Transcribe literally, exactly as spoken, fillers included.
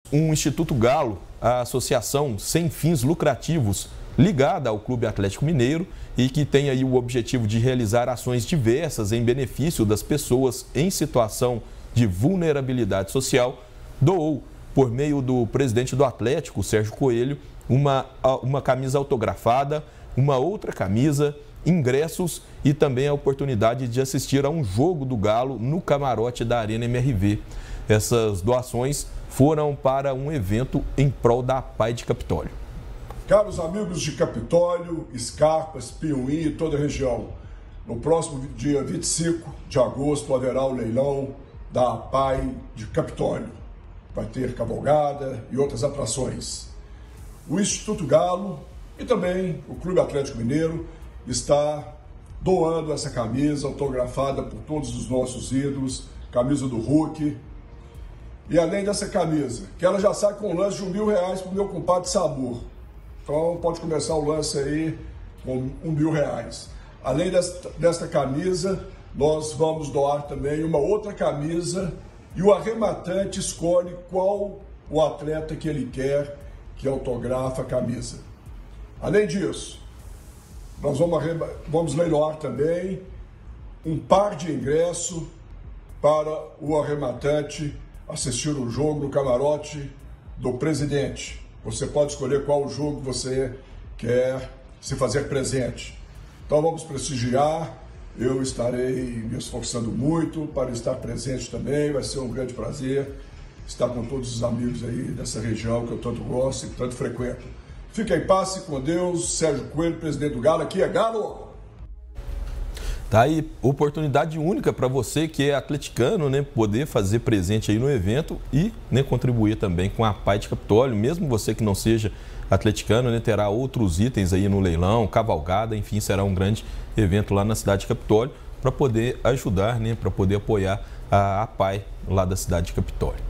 Um Instituto Galo, a associação sem fins lucrativos ligada ao Clube Atlético Mineiro e que tem aí o objetivo de realizar ações diversas em benefício das pessoas em situação de vulnerabilidade social, doou, por meio do presidente do Atlético, Sérgio Coelho, uma, uma camisa autografada, uma outra camisa, ingressos e também a oportunidade de assistir a um jogo do Galo no camarote da Arena M R V. Essas doações foram para um evento em prol da Pai de Capitólio. Caros amigos de Capitólio, Scarpas, Piauí e toda a região, no próximo dia vinte e cinco de agosto haverá o leilão da Pai de Capitólio. Vai ter cavalgada e outras atrações. O Instituto Galo e também o Clube Atlético Mineiro está doando essa camisa autografada por todos os nossos ídolos, camisa do Hulk. E além dessa camisa, que ela já sai com um lance de um mil reais para o meu compadre Sabor. Então pode começar o lance aí com um mil reais. Além desta, desta camisa, nós vamos doar também uma outra camisa e o arrematante escolhe qual o atleta que ele quer que autografa a camisa. Além disso, nós vamos, vamos leiloar também um par de ingressos para o arrematante assistir o jogo no camarote do presidente. Você pode escolher qual jogo você quer se fazer presente. Então vamos prestigiar, eu estarei me esforçando muito para estar presente também, vai ser um grande prazer estar com todos os amigos aí dessa região que eu tanto gosto e tanto frequento. Fique em paz com Deus, Sérgio Coelho, presidente do Galo, aqui é Galo! Tá aí, oportunidade única para você que é atleticano, né, poder fazer presente aí no evento e, né, contribuir também com a Pai de Capitólio. Mesmo você que não seja atleticano, né, terá outros itens aí no leilão, cavalgada, enfim, será um grande evento lá na cidade de Capitólio para poder ajudar, né, para poder apoiar a, a Pai lá da cidade de Capitólio.